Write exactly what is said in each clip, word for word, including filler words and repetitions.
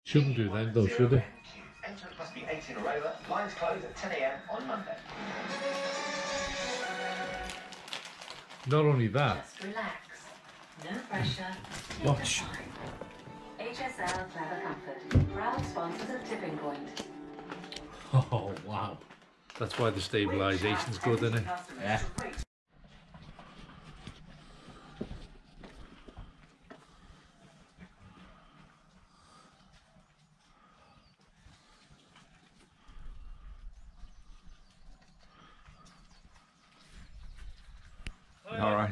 Shouldn't do that though, should they? Entrance must be eighteen or over. Lines close at ten a m on Monday. Not only that. Just relax. No pressure. Take Watch. your time. H S L Clever Comfort. Proud sponsors of Tipping Point. Oh wow. That's why the stabilisation's good, isn't it? Yeah. All right.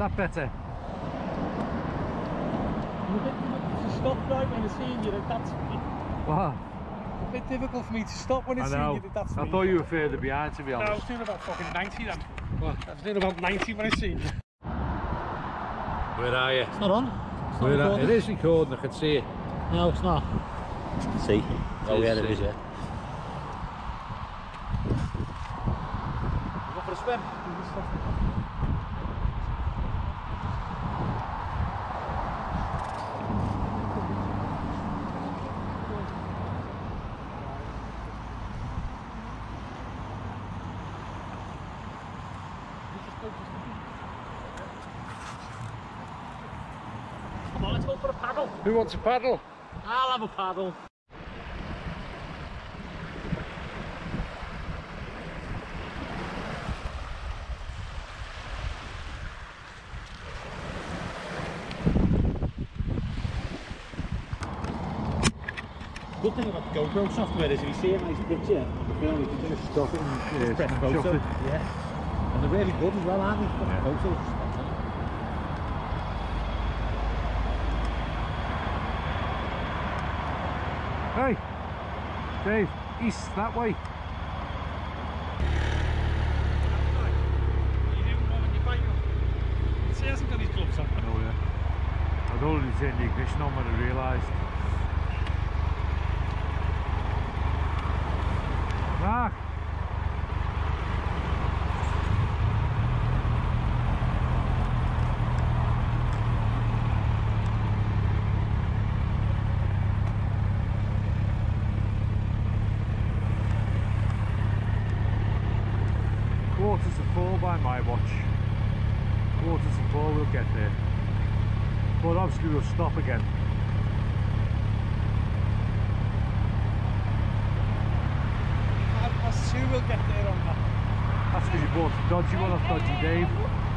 that better? It's a bit difficult to stop right when I see you, that's me. Wow. It's a bit difficult for me to stop when I, I see know. you, that's I me. thought you were further behind, to be No, I was honest. doing about fucking ninety then. What? I was doing about ninety when I see you. Where are you? It's not on. It's not Where are, recording. it is recording, I can see it. No, it's not. See? Oh is, yeah, it see. is, yeah. You go for a swim? Come on, let's go for a paddle. Who wants a paddle? I'll have a paddle. Good thing about the GoPro software is if you see a nice picture on the film, you can just stop it and Yeah, press snapshot photo. it. Yeah. And they're really good as well, aren't they? Yeah. Photos. Hey, Dave, east that way. What are you doing, Mum, when you bike up? See, he hasn't got his gloves on. Oh yeah. I'd already turned the ignition on when I realised. Mark. Quarters to four by my watch. Quarters to four we'll get there. But obviously we'll stop again. Half past two we'll get there on that. That's because you bought the dodgy one off Dodgy Dave.